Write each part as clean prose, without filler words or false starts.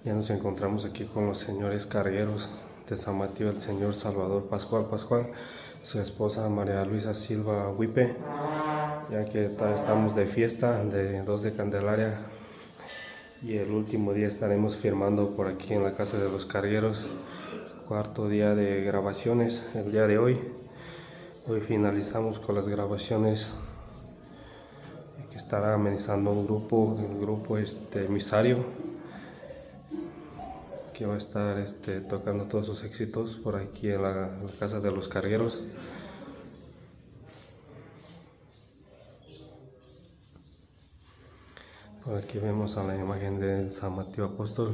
Ya nos encontramos aquí con los señores cargueros de San Mateo, el señor Salvador Pascual, su esposa María Luisa Silva Huipe, ya que estamos de fiesta de 2 de Candelaria y el último día estaremos firmando por aquí en la casa de los cargueros, cuarto día de grabaciones el día de hoy. Hoy finalizamos con las grabaciones que estará amenizando el grupo Emisario, que va a estar tocando todos sus éxitos por aquí en la casa de los cargueros. Por aquí vemos a la imagen del San Mateo Apóstol.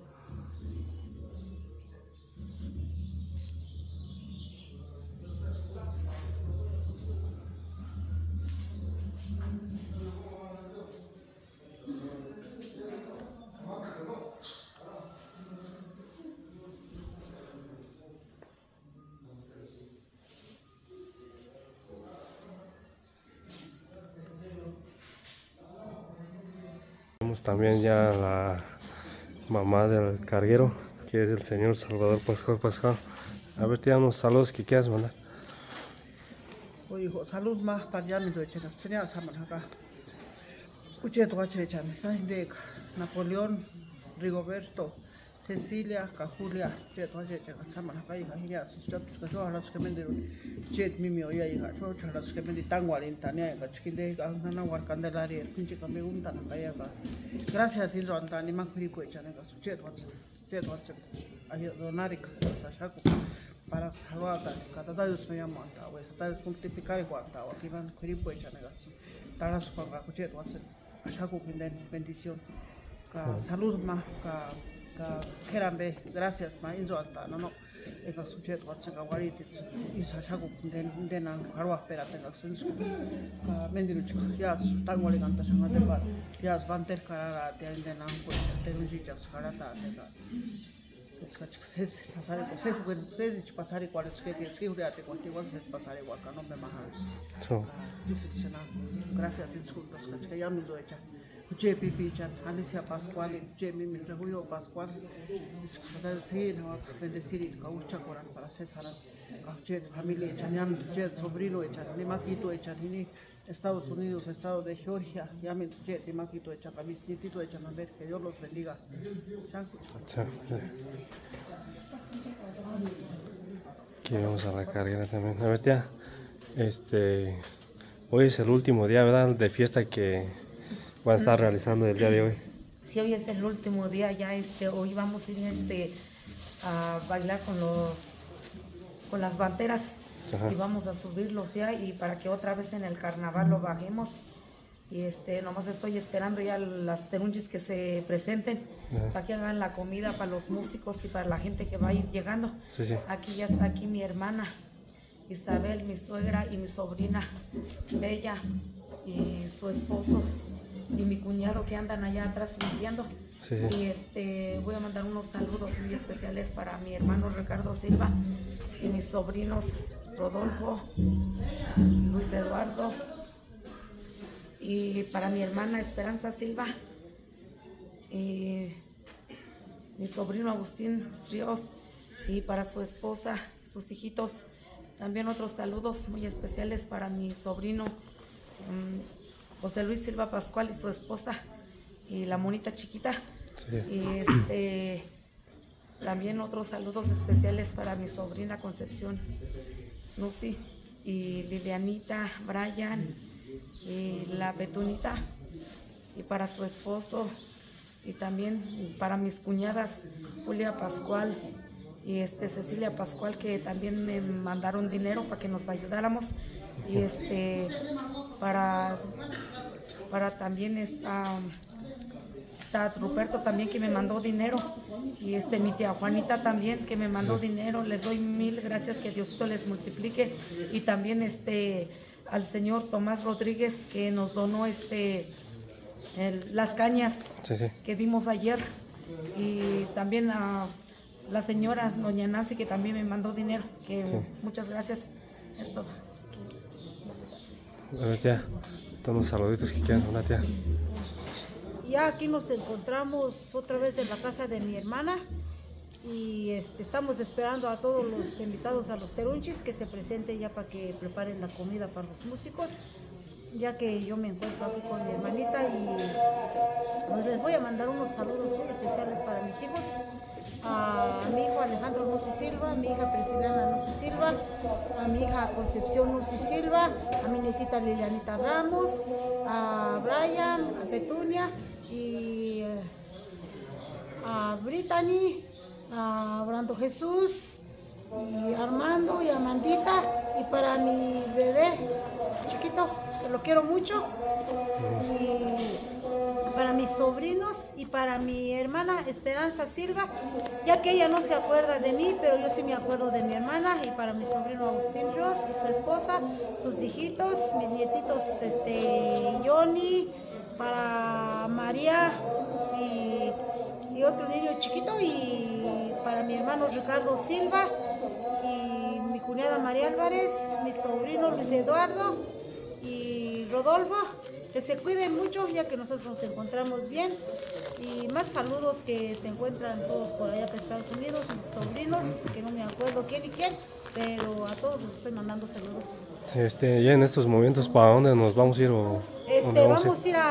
Vemos también ya la mamá del carguero, que es el señor Salvador Pascual. A ver, te damos saludos que quieras mandar. Hijo, salud más para ya me doy chena, señora Samanaca. Uche tu hache chanes, Napoleón, Rigoberto, Cecilia, Julia, Jet hache chena, Samanaca, hija, hija, sus chatos que yo a las que me dieron, Jet mimio ya hija, yo a las que me di tan guarintania, chiquinde, gana guarcandelaria, pinche que me untan acá ya. Gracias, Inro Antani, Mancurico, Chanega, Jet Watson, ahí Donaric, Sachaco. Para salvar cada vez me llamo anta o esa vez multiplicar igual anta o aquí van cripo y chanegas taras con la cucheta watson ashaku pinden bendición ka salud ma ka kerambe gracias ma inzo anta no eka suchet watson ka warit is ashaku pinden an karwa pera tenga sens ka mendiru ya tangwali kanta sanga deba ya banter karara te inden an ko terunji jas karata tega es pasar igual es que te contigo es pasar igual que no me maja gracias disculpas que ya me lo hecha Uche Pipi Chan, Alicia Pascual, Uche Mimi Julio Pascual, disculpas sí no bendecir el caucha coran para César, Uche familia Chañan, Uche sobrino Echan, Limaquito Echan, Estados Unidos, Estado de Georgia, ya me Uche Limaquito Echan, a mis nietitos Echan, a ver que Dios los bendiga. Aquí vamos a la carguera también. A ver, tía, hoy es el último día, ¿verdad?, de fiesta que van a estar realizando el día de hoy. Sí, hoy es el último día, ya hoy vamos a ir a bailar con las banderas. Ajá. Y vamos a subirlos ya y para que otra vez en el carnaval lo bajemos. Y nomás estoy esperando ya las terunchis que se presenten. Ajá. Para que hagan la comida para los músicos y para la gente que va a ir llegando. Sí, sí. Aquí ya está aquí mi hermana Isabel, mi suegra y mi sobrina Bella y su esposo y mi cuñado que andan allá atrás limpiando. Sí. Y voy a mandar unos saludos muy especiales para mi hermano Ricardo Silva y mis sobrinos Rodolfo, Luis Eduardo, y para mi hermana Esperanza Silva y mi sobrino Agustín Ríos, y para su esposa, sus hijitos. También otros saludos muy especiales para mi sobrino José Luis Silva Pascual y su esposa y la monita chiquita. Sí. Y también otros saludos especiales para mi sobrina Concepción Lucy y Lilianita, Brian y la Petunita, y para su esposo, y también para mis cuñadas Julia Pascual y Cecilia Pascual, que también me mandaron dinero para que nos ayudáramos, y para también está Ruperto también, que me mandó dinero, y mi tía Juanita también, que me mandó dinero. Les doy mil gracias, que Diosito les multiplique. Y también al señor Tomás Rodríguez, que nos donó las cañas que dimos ayer, y también a la señora doña Nancy, que también me mandó dinero, que muchas gracias. Es todo. A ver, tía, unos saluditos que quieran, una tía. Ya aquí nos encontramos otra vez en la casa de mi hermana y estamos esperando a todos los invitados a los terunchis que se presenten ya para que preparen la comida para los músicos, ya que yo me encuentro aquí con mi hermanita y pues les voy a mandar unos saludos muy especiales para mis hijos, a mi hijo Alejandro Nusi Silva, a mi hija Prisciliana Nusi Silva, a mi hija Concepción Nusi Silva, a mi nietita Lilianita Ramos, a Brian, a Petunia y a Brittany, a Brando Jesús y a Armando y a Amandita, y para mi bebé chiquito, que lo quiero mucho, y para mis sobrinos y para mi hermana Esperanza Silva, ya que ella no se acuerda de mí, pero yo sí me acuerdo de mi hermana, y para mi sobrino Agustín Ríos y su esposa, sus hijitos, mis nietitos Johnny, para María y otro niño chiquito, y para mi hermano Ricardo Silva y mi cuñada María Álvarez, mi sobrino Luis Eduardo y Rodolfo, que se cuiden mucho ya que nosotros nos encontramos bien, y más saludos que se encuentran todos por allá en Estados Unidos, mis sobrinos, que no me acuerdo quién y quién, pero a todos les estoy mandando saludos. Sí, ya en estos momentos, ¿para dónde nos vamos a ir? Vamos a ir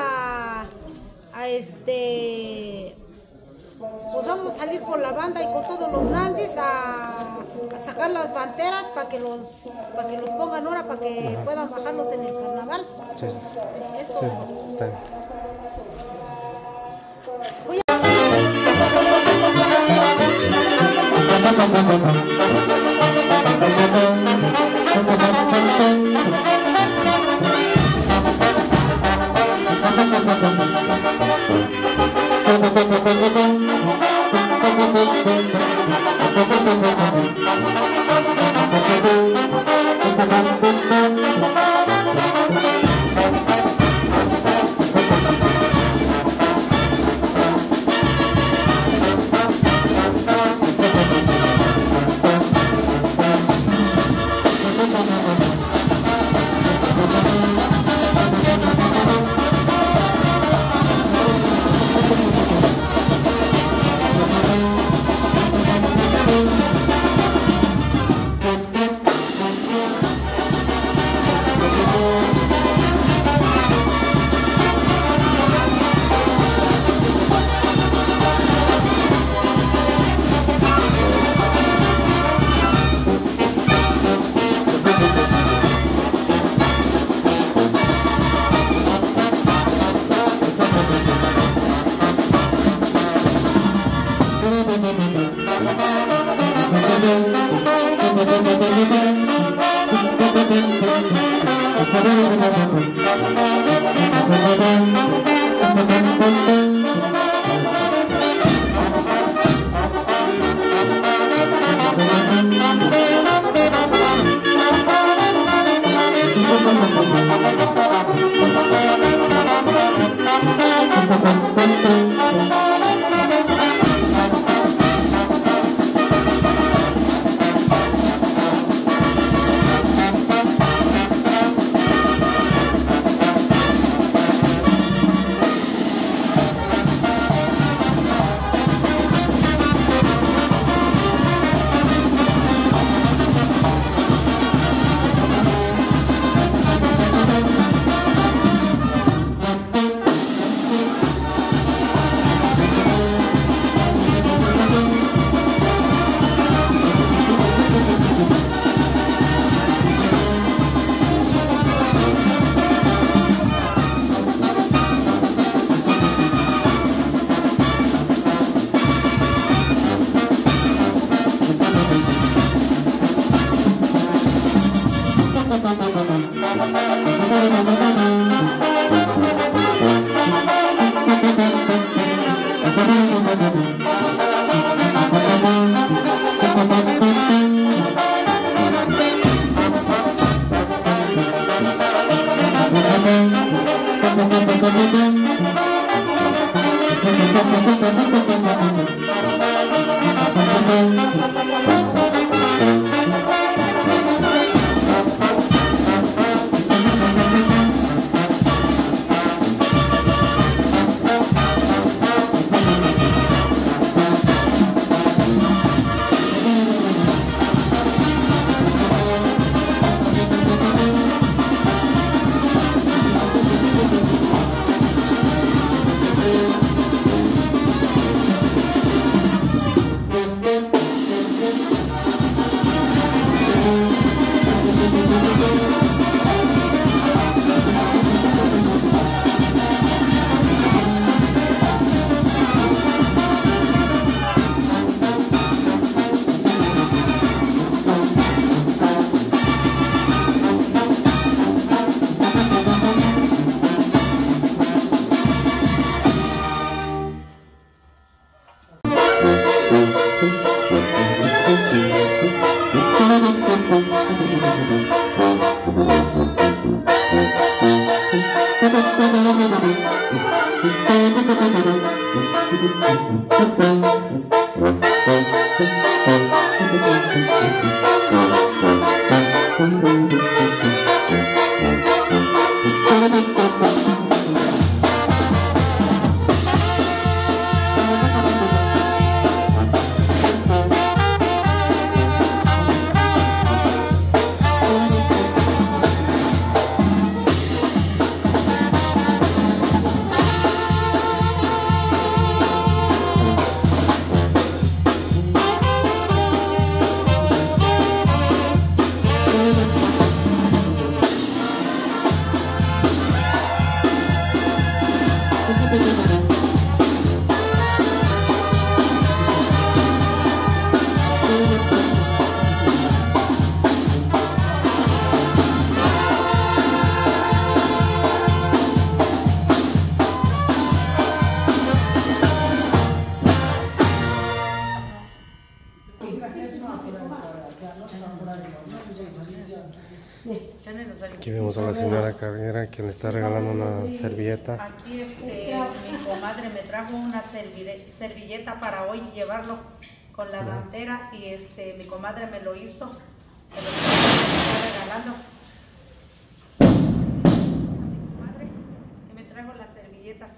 pues vamos a salir con la banda y con todos los nandis a sacar las banderas para que los pongan ahora, para que puedan bajarlos en el carnaval. Sí, sí, esto. Sí, está bien. Aquí vemos a la señora Carrera que le está regalando una servilleta. Aquí mi comadre me trajo una servilleta para hoy llevarlo con la guantera y mi comadre me lo hizo. Me lo está regalando. Mi comadre que me trajo las servilletas.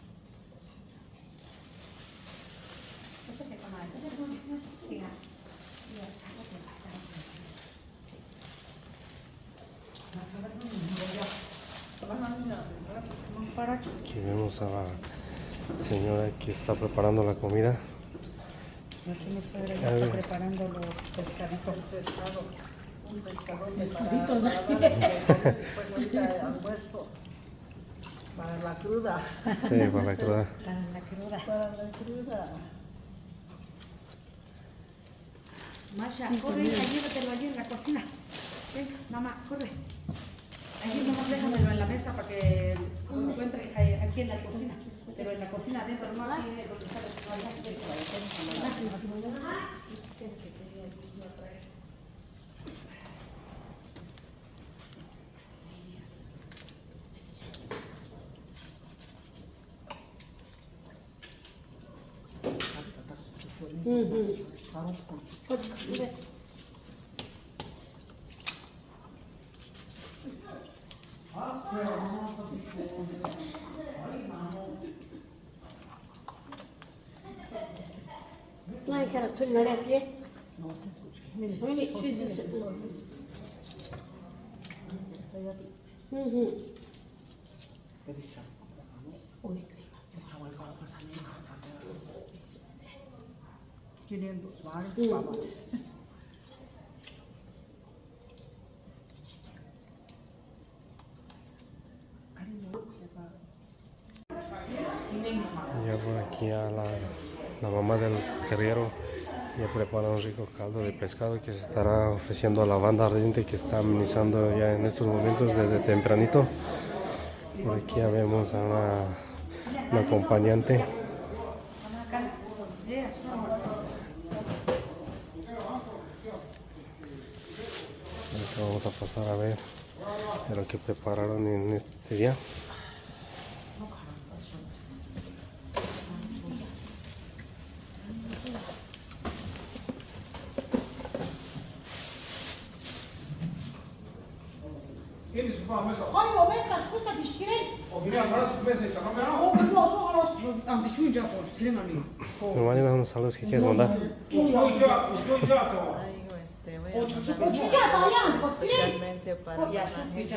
Aquí vemos a la señora que está preparando la comida. Aquí mi suegra ya está preparando los pescaditos. Un pescador Pescaditos. pues ahorita almuerzo para la cruda. Sí, para la cruda. Para la cruda. Para la cruda. Masha, corre, llévatelo allí en la cocina. Ven, mamá, corre. Allí nomás déjamelo en la mesa para que uno encuentre aquí en la cocina. Pero en la cocina adentro, no aquí donde está Ay, cara, tú no eres aquí. No se escucha. Mire, Ya por aquí a la mamá del carrero ya prepara un rico caldo de pescado que se estará ofreciendo a la banda ardiente que está amenizando ya en estos momentos desde tempranito. Por aquí ya vemos a una acompañante. Ahorita vamos a pasar a ver de lo que prepararon en este día. Normalmente unos saludos que quieres mandar. Especialmente para la gente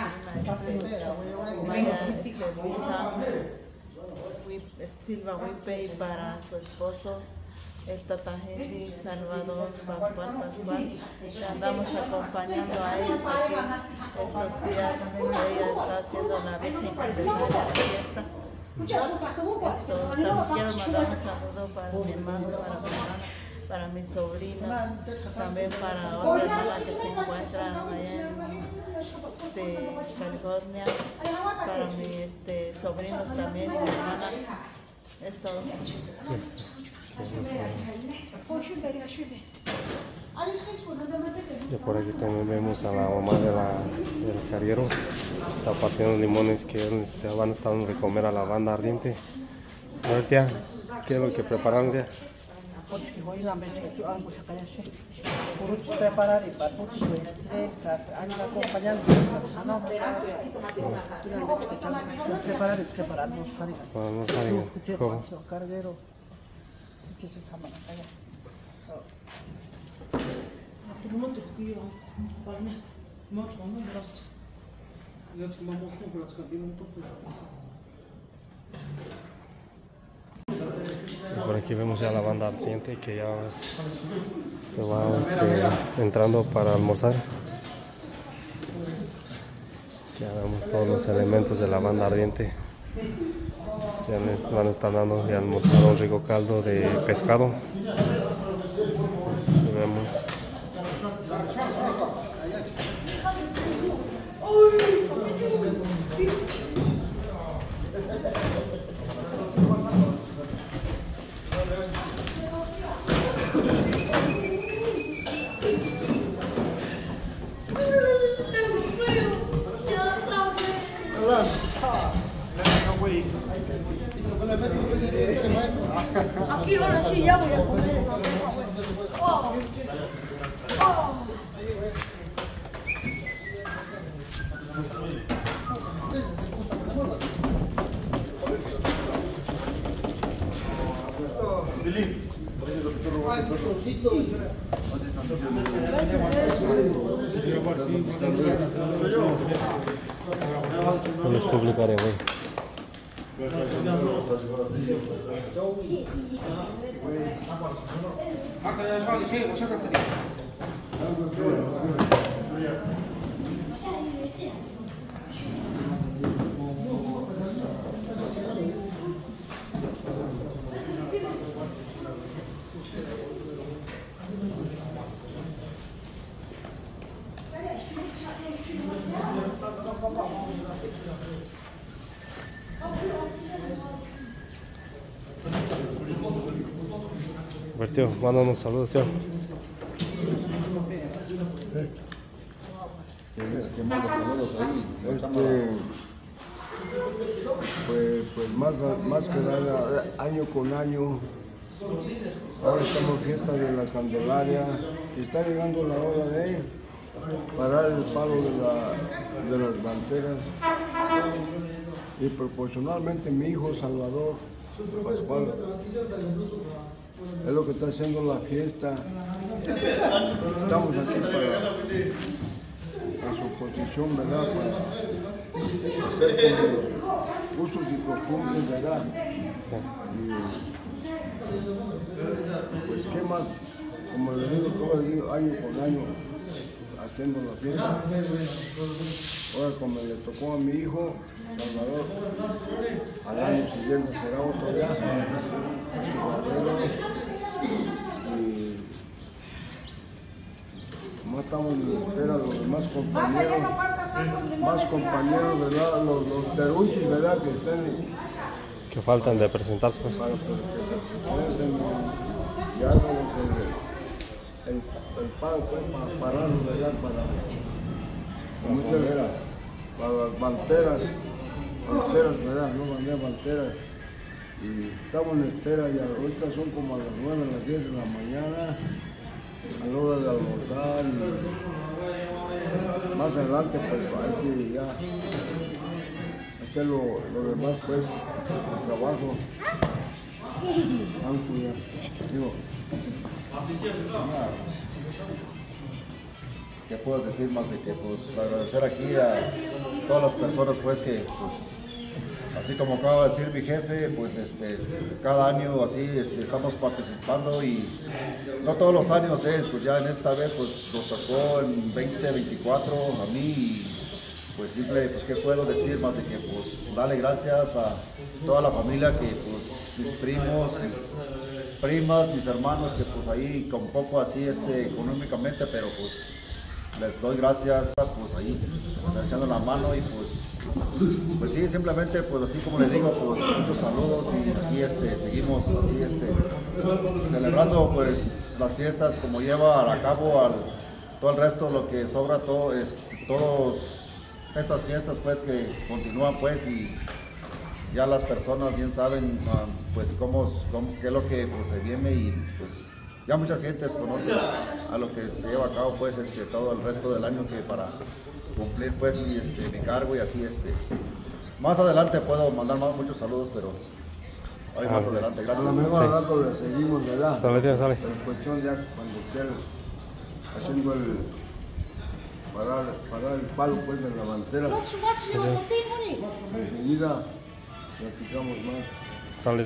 Silva Wipe y para su esposo el Tatajendi Salvador Pascual. Andamos acompañando a ellos aquí estos días que ella está haciendo la Virgen Candelaria, la fiesta. Quiero mandar un saludo para mi hermano, para mi hermana, para mis sobrinas, también para otra hermana que se encuentra allá en California, para mis sobrinos también y mi hermana. Es todo. Sí. Y por aquí también vemos a la mamá del carguero, que está partiendo limones que van a estar dando de comer a la banda ardiente. A ver, tía, ¿qué es lo que prepararon, tía? Preparar y para acompañando preparar es preparar no carguero que se llama Por aquí vemos ya la banda ardiente que ya se va entrando para almorzar. Ya vemos todos los elementos de la banda ardiente. Ya les van a estar dando de almorzar un rico caldo de pescado. Y vemos. Aquí ahora sí ya voy a comer. No les publicaré, güey. A ver, tío, mándanos saludos, tío. Que manda saludos ahí. Pues más que nada, año con año, ahora estamos fiesta de la Candelaria y está llegando la hora de parar el palo de las banderas y proporcionalmente mi hijo Salvador Pascual es lo que está haciendo la fiesta. Estamos aquí para su posición, ¿verdad? Para hacer como usos y costumbres, ¿verdad? Y pues qué más, como les digo, todo el año con año haciendo la fiesta. Ahora como le tocó a mi hijo Salvador, al año siguiente será otro ya. Y más estamos en espera de los demás compañeros, ¿verdad? Los terunchis, ¿verdad? Que estén, Que faltan de presentarse, pues. para que se presenten ya el pago pues, para pararlos, ¿verdad? Para las banderas, ¿verdad? No banderas. Y estamos en espera y ahorita son como a las 9, a las 10 de la mañana, a la hora de almorzar y más adelante pues hay que ya hacer lo demás pues, el trabajo. ¿Qué puedo decir más de que pues agradecer aquí a todas las personas pues que pues así como acaba de decir mi jefe, pues cada año así estamos participando y no todos los años pues ya en esta vez pues nos tocó en 2024 a mí y pues simple, pues qué puedo decir más de que pues darle gracias a toda la familia que pues mis primos, mis primas, mis hermanos que pues ahí con poco así económicamente, pero pues les doy gracias pues ahí echando la mano y pues pues sí, simplemente, pues así como les digo, pues muchos saludos y aquí seguimos así celebrando pues las fiestas como lleva a cabo todo el resto, lo que sobra, todas estas fiestas pues que continúan pues y ya las personas bien saben pues qué es lo que pues, se viene y pues ya mucha gente conoce a lo que se lleva a cabo pues todo el resto del año que para cumplir pues mi cargo y así más adelante puedo mandar muchos saludos, pero hoy más adelante, gracias. A lo mejor al rato le seguimos, ¿verdad? Sale. Pero en cuestión ya cuando esté haciendo parar el palo pues de la bandera, enseguida platicamos más. Sale.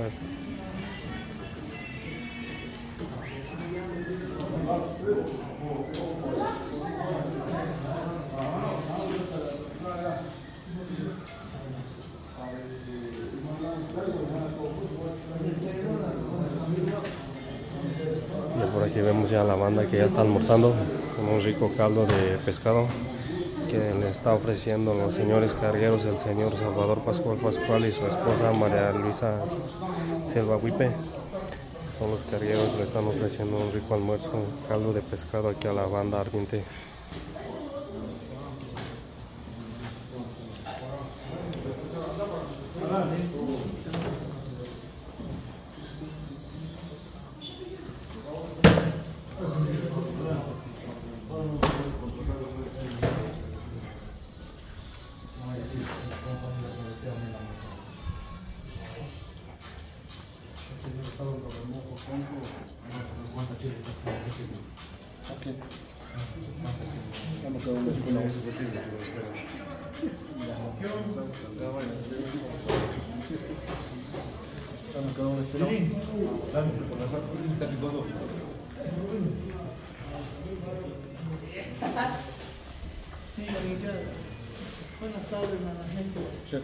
Y por aquí vemos ya la banda que ya está almorzando con un rico caldo de pescado que le está ofreciendo los señores cargueros, el señor Salvador Pascual y su esposa María Luisa Silva Huipe. Son los cargueros que le están ofreciendo un rico almuerzo, un caldo de pescado aquí a la banda ardiente. Buenas tardes a la gente.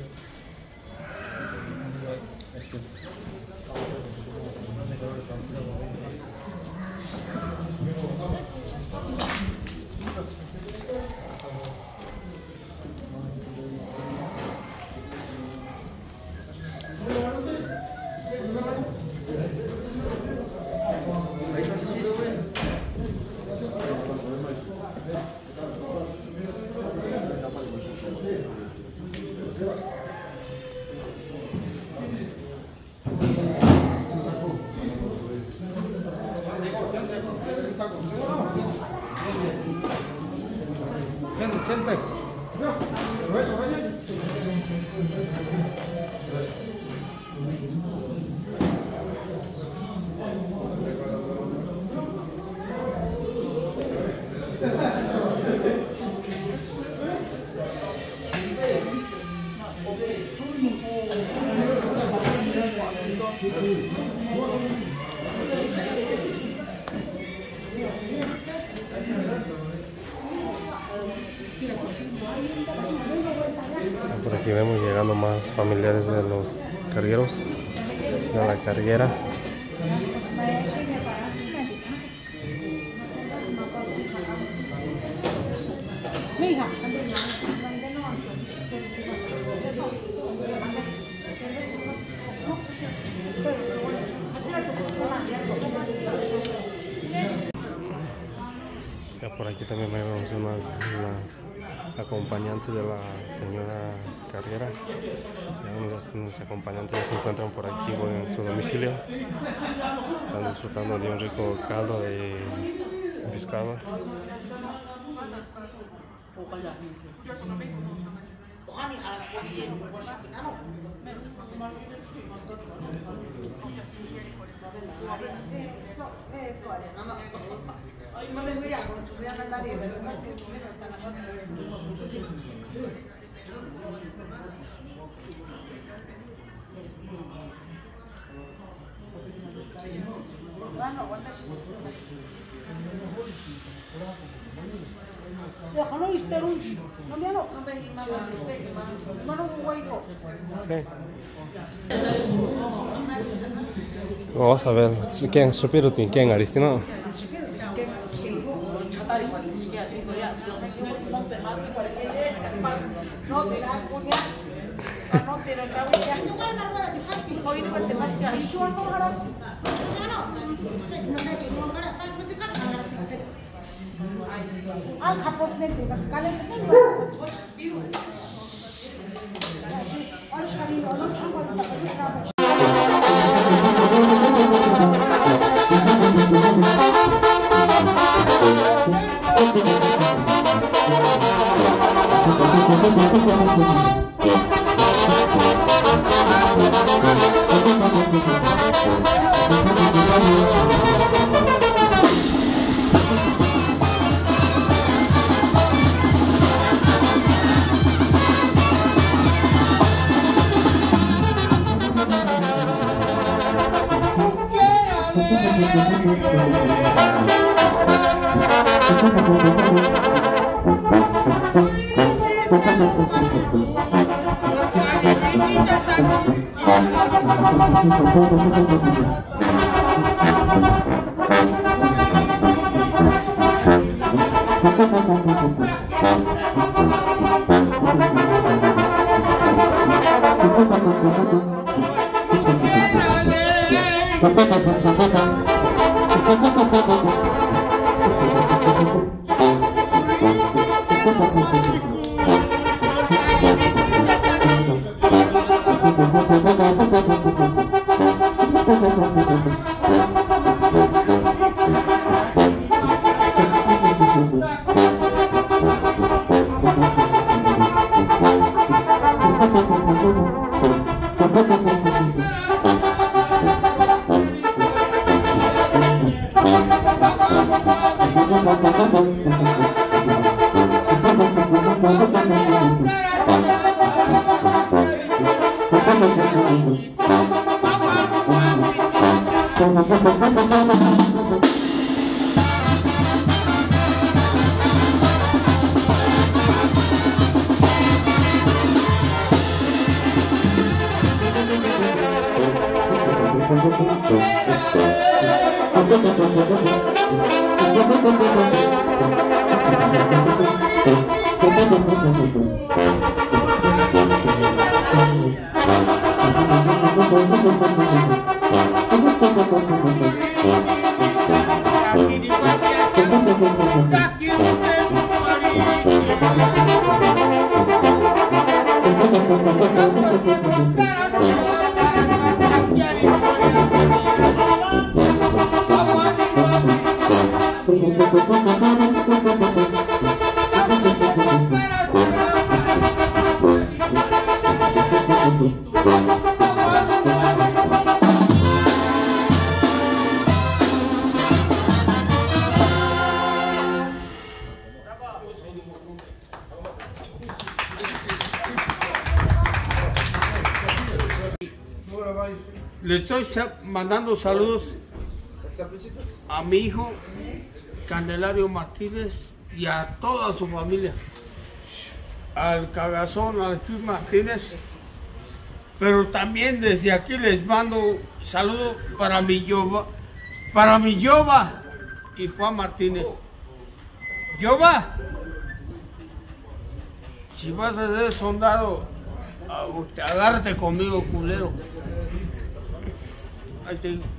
Por aquí vemos llegando más familiares de los cargueros, de la carguera. Ya por aquí también vemos las acompañantes de la señora carguera. Ya unos acompañantes ya se encuentran por aquí en su domicilio. Están disfrutando de un rico caldo de pescado. Sí. Vamos a ver, ¿quién supirutin? ¿Quién Aristino? Le estoy mandando saludos a mi hijo Candelario Martínez y a toda su familia, al Cagazón, al Chuy Martínez, pero también desde aquí les mando saludos para mi Yoba y Juan Martínez. Yoba, si vas a ser soldado, agárrate conmigo, culero. Ahí te digo.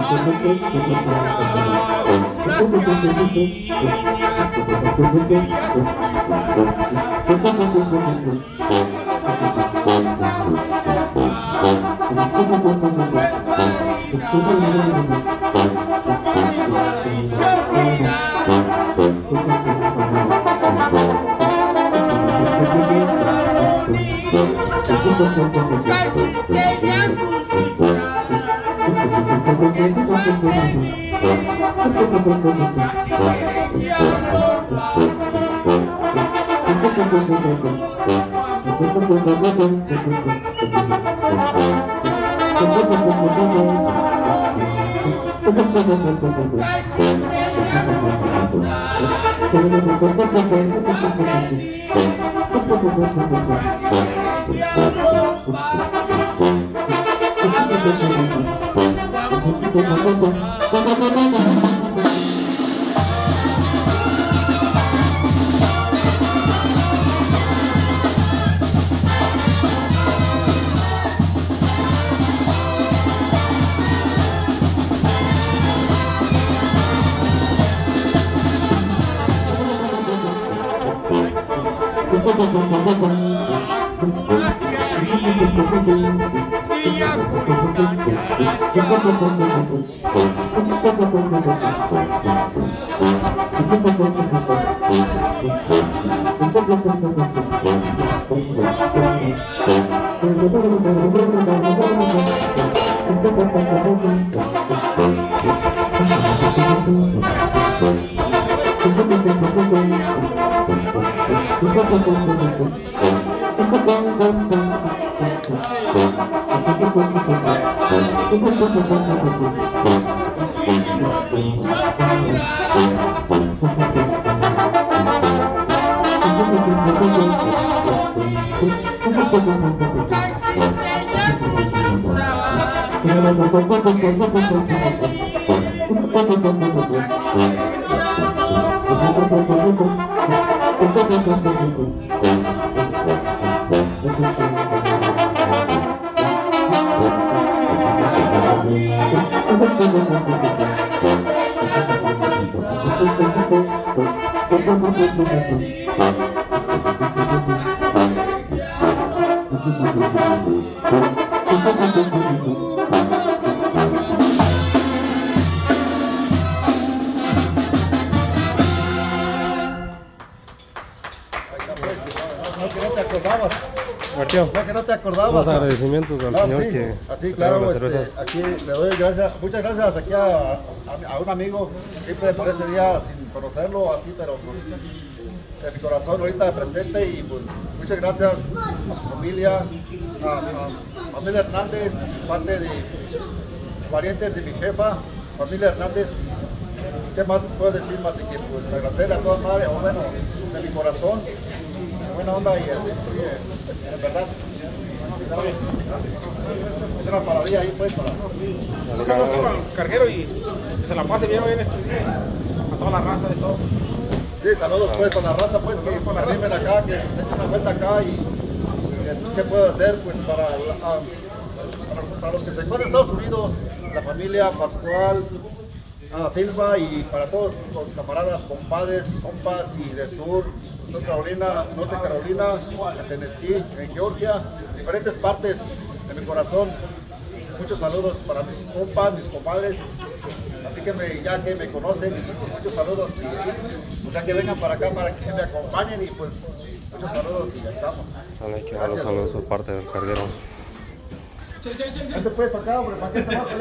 Ya que no te acordabas. Los agradecimientos al Señor sí, que así, claro, las cervezas. aquí le doy muchas gracias aquí a un amigo, siempre por ese día sin conocerlo, así, pero pues, de mi corazón ahorita presente y pues muchas gracias a su familia, a familia Hernández, parte de parientes de mi jefa, familia Hernández. ¿Qué más puedo decir más de que pues agradecerle a toda madre, o bueno, de mi corazón, de buena onda y en verdad. Es una maravilla ahí pues para... Un saludo para el carguero y que se la pase bien hoy en este día, a toda la raza de todo. Sí, saludos pues con la raza pues que se arrimen acá, que se echen una vuelta acá y pues, ¿qué puedo hacer pues para los que se encuentran en Estados Unidos, la familia Pascual, Silva y para todos los camaradas, compadres, compas y del sur, Carolina, Norte Carolina, en Tennessee, en Georgia, diferentes partes de mi corazón. Muchos saludos para mis compas, mis comadres, así que ya que me conocen, muchos saludos y pues, ya que vengan para acá para que me acompañen y pues muchos saludos y ya estamos. Sale que los saludos por parte del carguero. Vente pues para acá, hombre, para que te vas.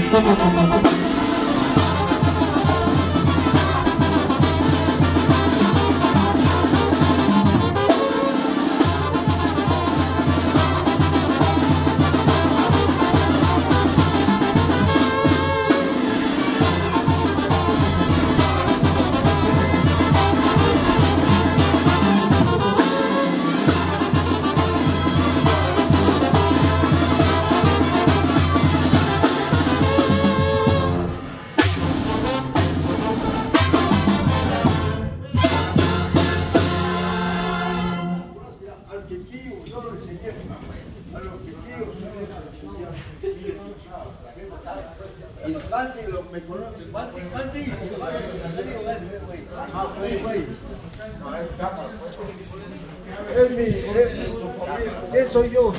¿Quién soy yo?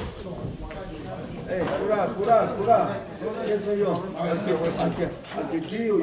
Cura. ¿Quién soy yo? Al que tío,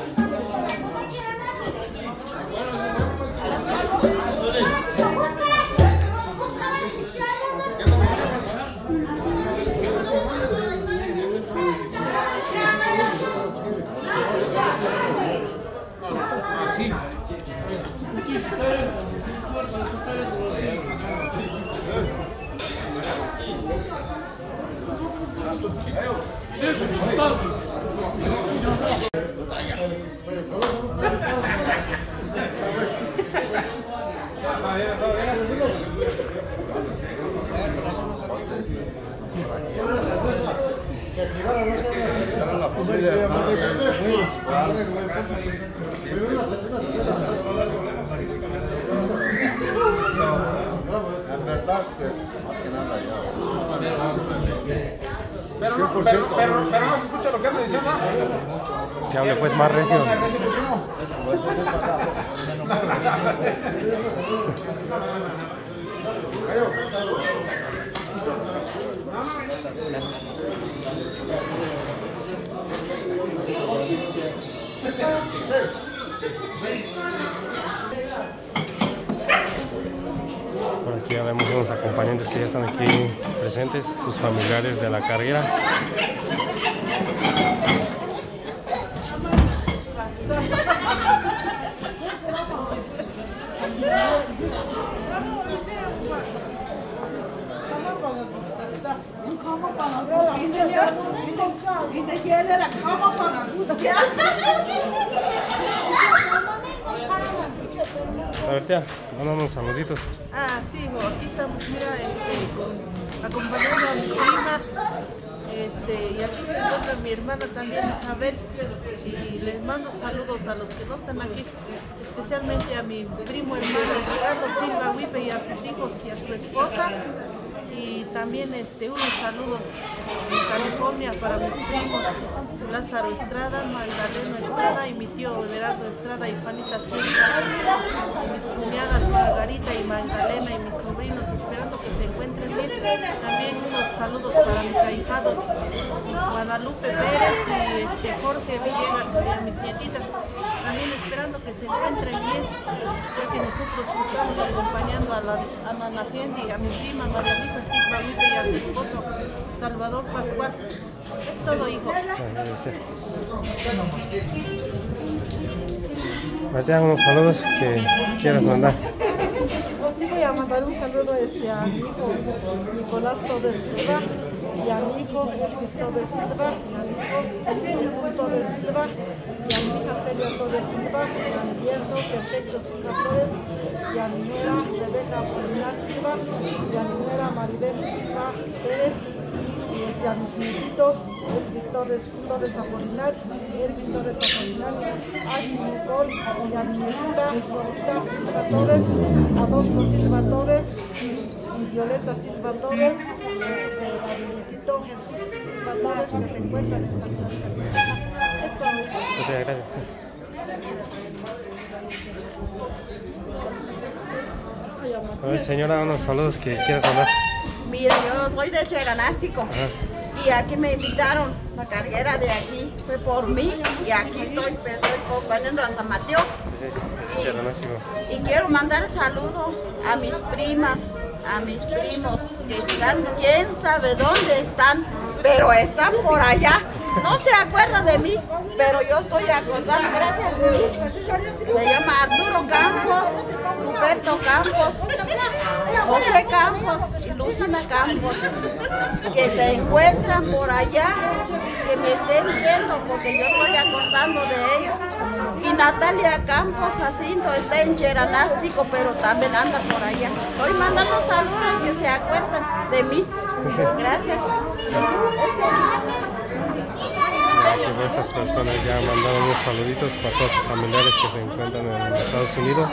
En verdad, pues, más que nada yo. Pero no se escucha lo que anda diciendo. Que hable pues más recio. Por aquí ya vemos unos acompañantes que ya están aquí presentes, sus familiares de la carguera. A ver, tía, mándame unos saluditos. Ah, sí, aquí estamos, mira, acompañando a mi prima, y aquí se encuentra mi hermana también, Isabel, y les mando saludos a los que no están aquí, especialmente a mi primo hermano Ricardo Silva Huipe y a sus hijos y a su esposa, y también unos saludos en California para mis primos Lázaro Estrada, Magdalena Estrada y mi tío Everardo Estrada y Juanita Silva, y mis cuñadas Margarita y Magdalena y mis sobrinos, esperando que se encuentren bien. También unos saludos para mis ahijados Guadalupe Pérez y Jorge Villegas y a mis nietitas, también esperando que se encuentren bien, ya que nosotros estamos acompañando a la gente, a mi prima María Luisa Silva Huipe y a su esposo Salvador Pascual. Es todo, hijo. Matea, unos saludos que quieras mandar. Sí, voy a mandar un saludo a mi hijo Nicolás Torres Silva y a mi hijo Elvis Torres Silva y a mi hijo Jesús Torres Silva y a mi hija Celia Torres Silva y a mi yerno Perfecto Silva Torres y a mi nuera Rebeca Apolinar Silva y a mi nuera Maribel Silva Pérez y a mis nietitos Elvis Torres Apolinar, Erwin Torres Apolinar, Ashley Nicole y a mi nieta Rosita Silva Torres, Adolfo Silva Torres y Violeta Silva Torres y a mi nietito Jesús Silva Torres que se encuentra en esta casa. Muchas gracias. A ver, señora, unos saludos que quieras mandar. Mira, yo soy de Cheranástico y aquí me invitaron, la carguera de aquí fue por mí y aquí estoy acompañando a San Mateo. Sí, es Cheranástico. Y quiero mandar saludos a mis primas, a mis primos que están, quién sabe dónde están, pero están por allá. No se acuerdan de mí, pero yo estoy acordando, gracias a mí. Se llama Arturo Campos, Ruperto Campos, José Campos y Lucina Campos, que se encuentran por allá, que me estén viendo, porque yo estoy acordando de ellos. Y Natalia Campos Jacinto está en Cheranástico, pero también anda por allá. Estoy mandando saludos que se acuerdan de mí. Gracias. Pues estas personas ya mandaron unos saluditos para todos sus familiares que se encuentran en Estados Unidos.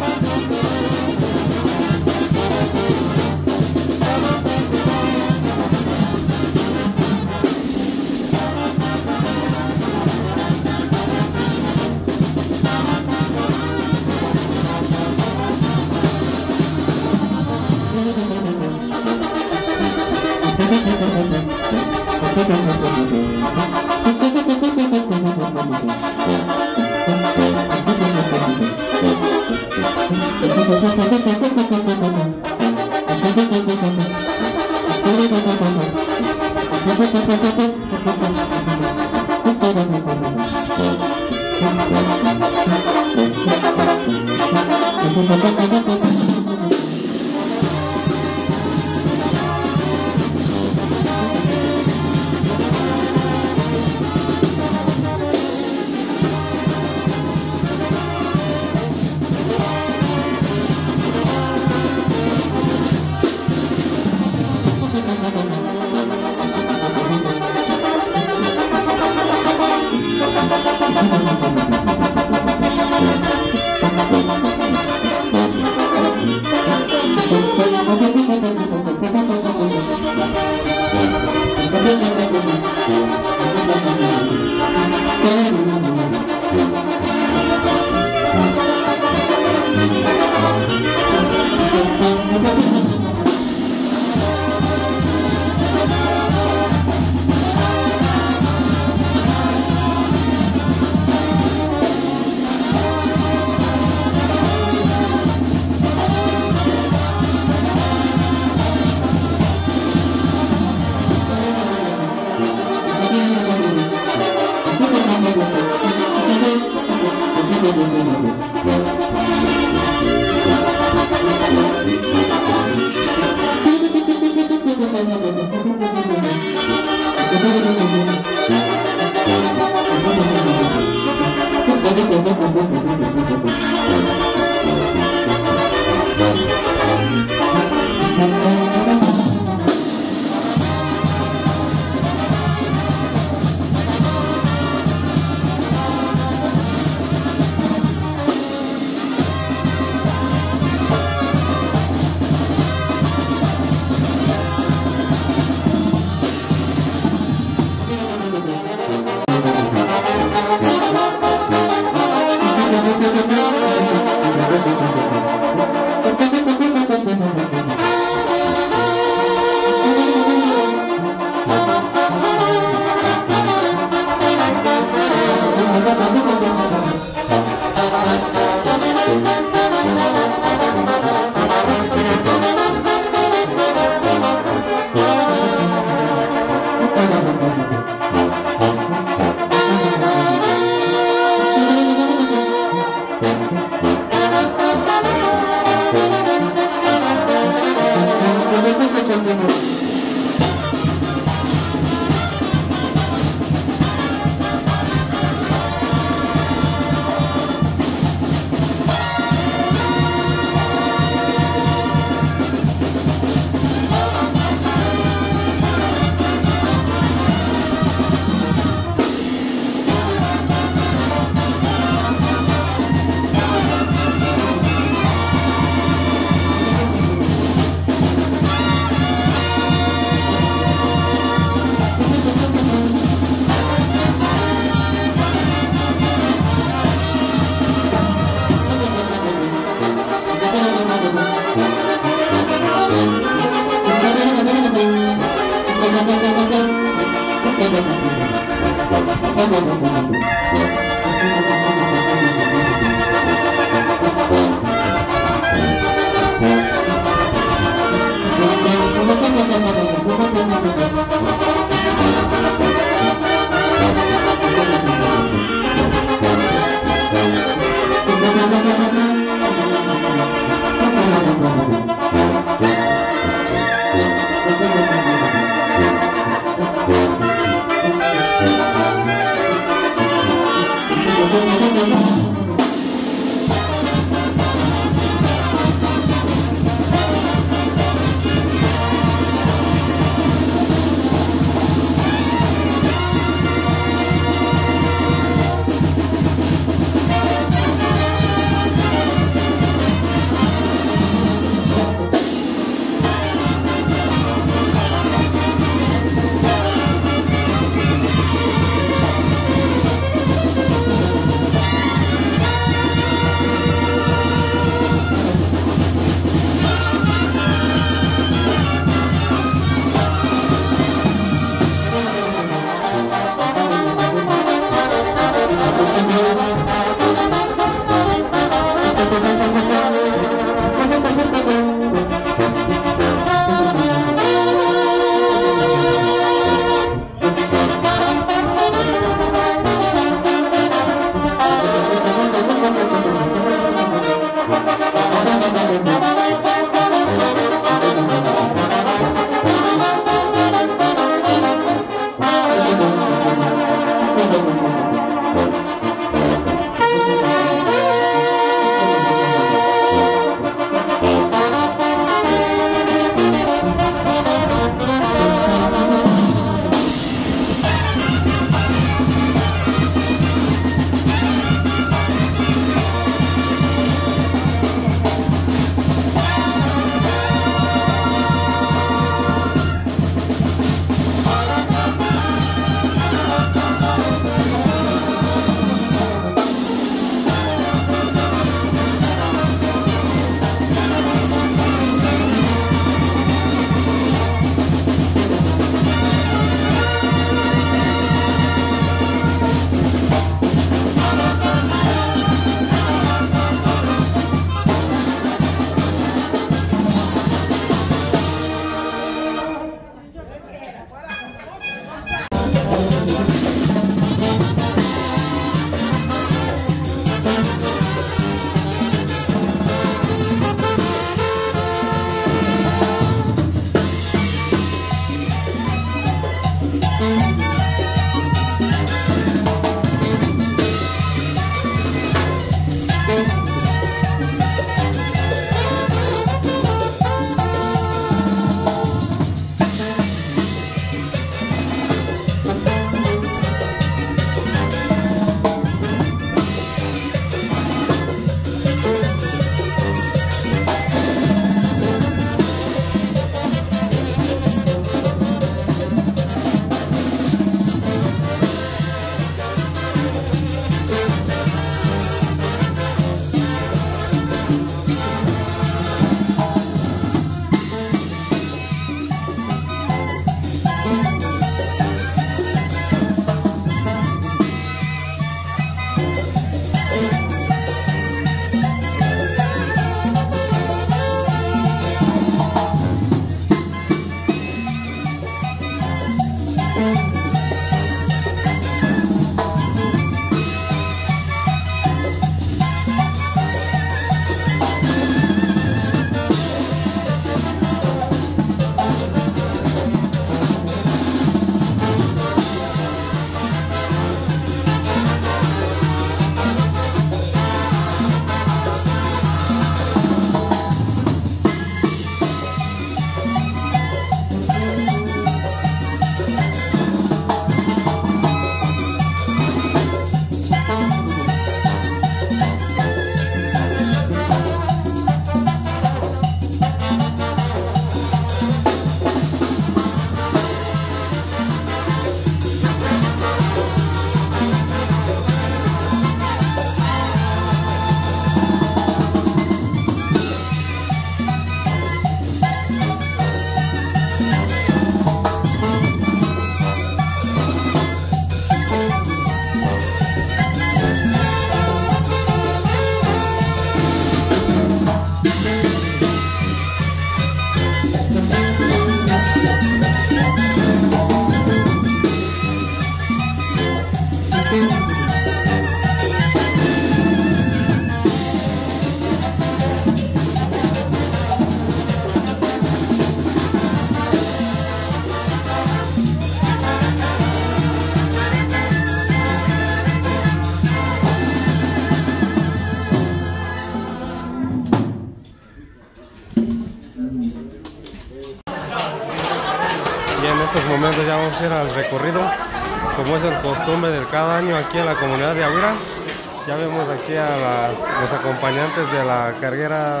estos momentos ya vamos a ir al recorrido, como es el costumbre de cada año aquí en la comunidad de Aguira. Ya vemos aquí a los acompañantes de la carguera,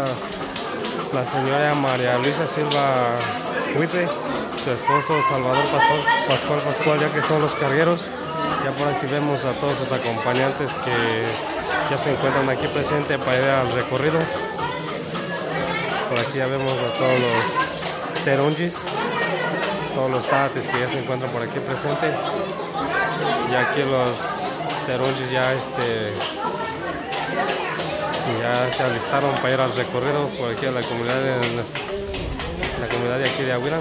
la señora María Luisa Silva Huipe, su esposo Salvador Pascual, ya que son los cargueros. Ya por aquí vemos a todos sus acompañantes que ya se encuentran aquí presentes para ir al recorrido. Por aquí ya vemos a todos los terunjis, todos los tates que ya se encuentran por aquí presentes. Y aquí los terunjis ya se alistaron para ir al recorrido por aquí a la comunidad de aquí de Aguira.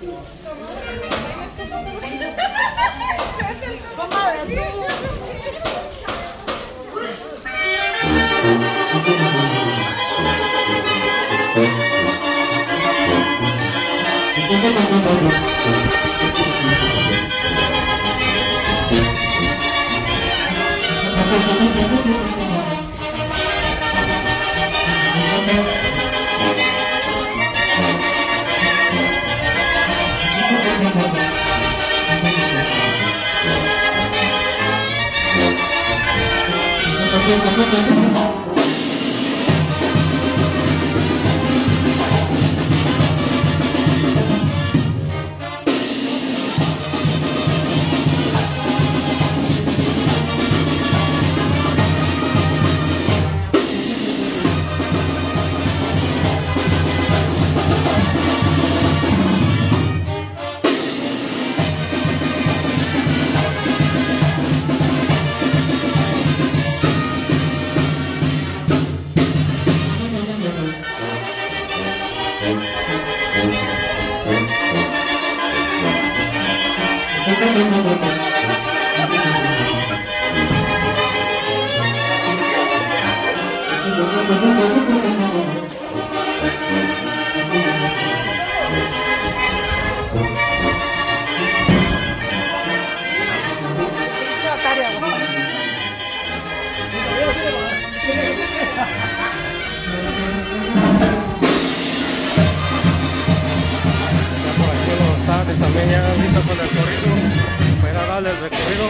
También ya listo con el corrido para darle el recorrido.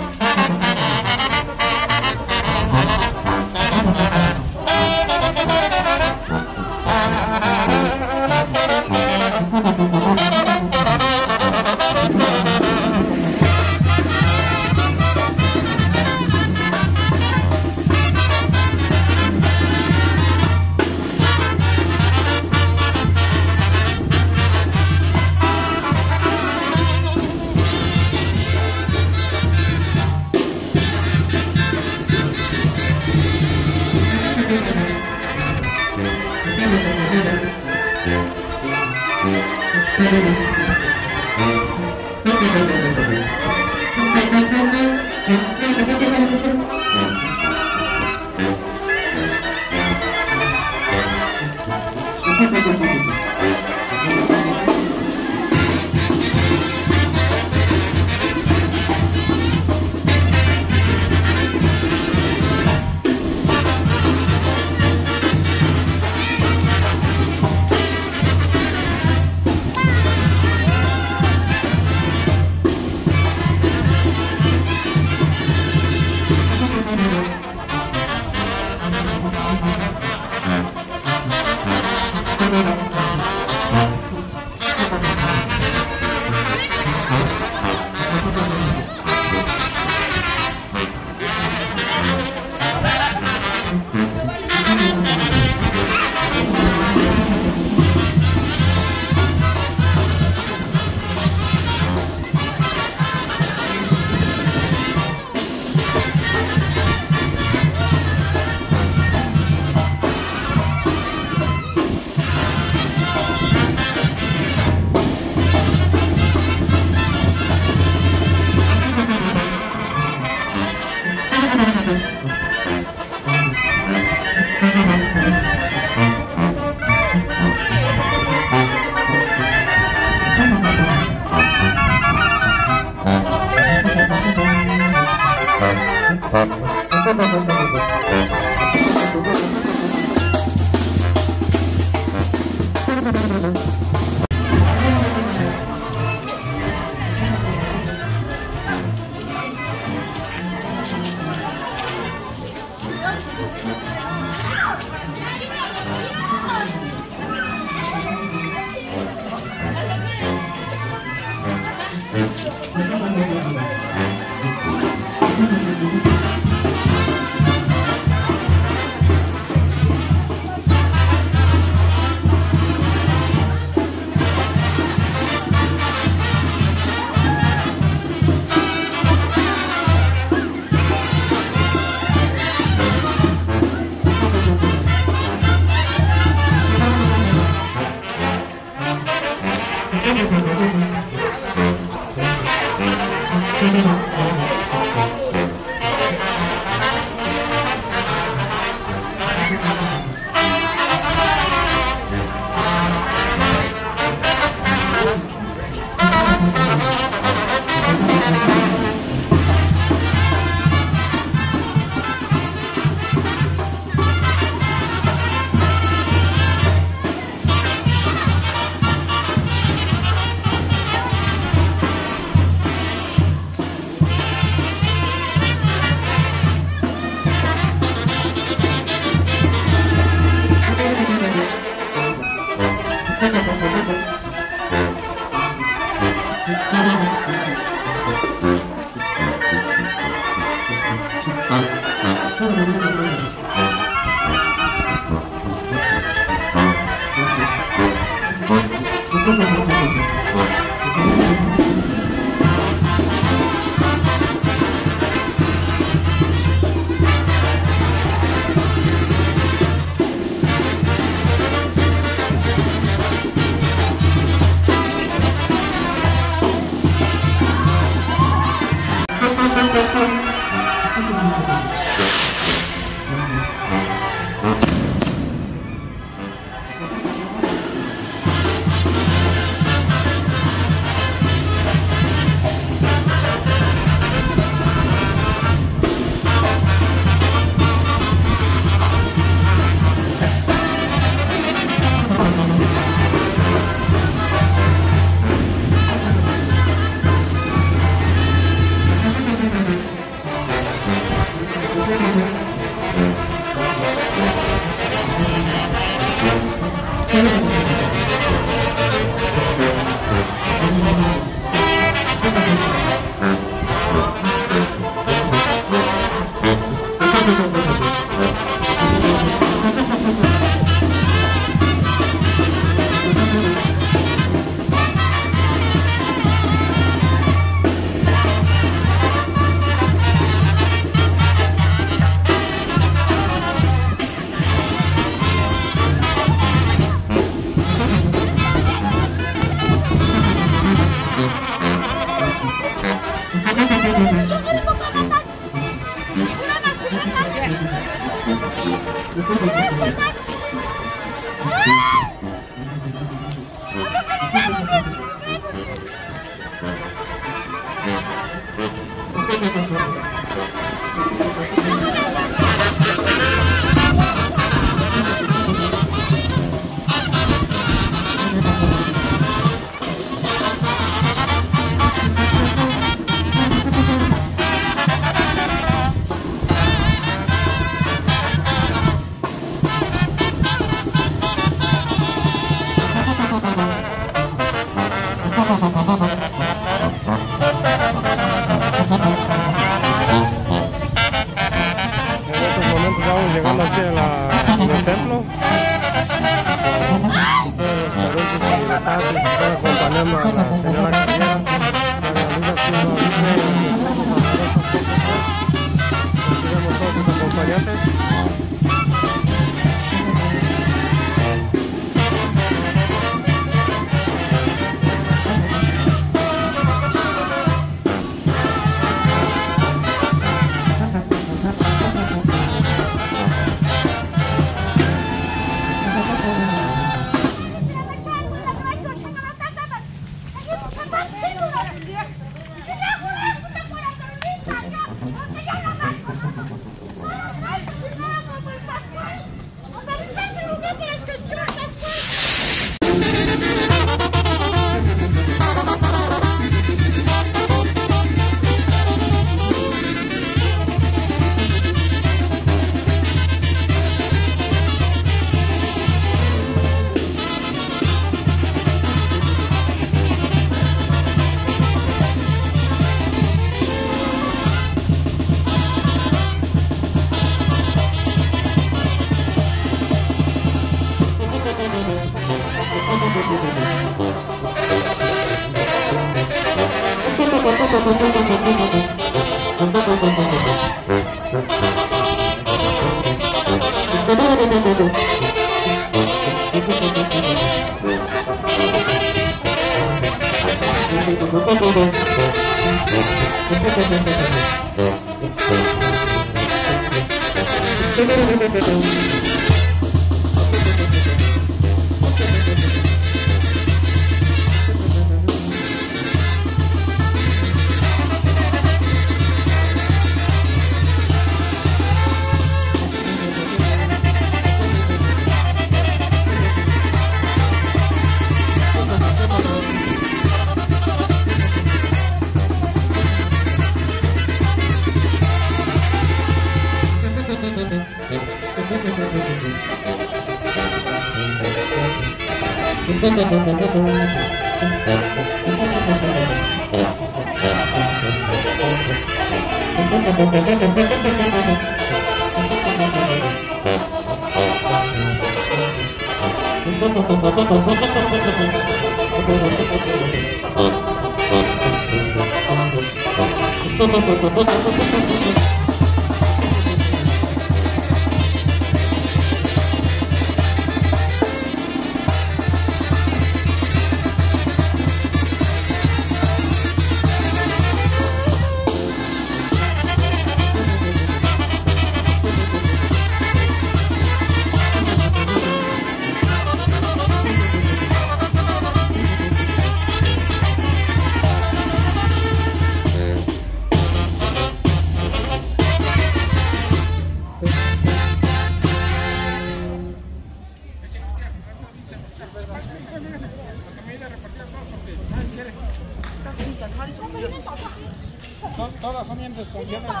Todas son bien desconfiadas.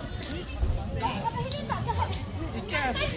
¿Y qué haces?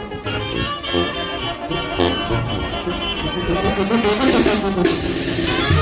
Thank you.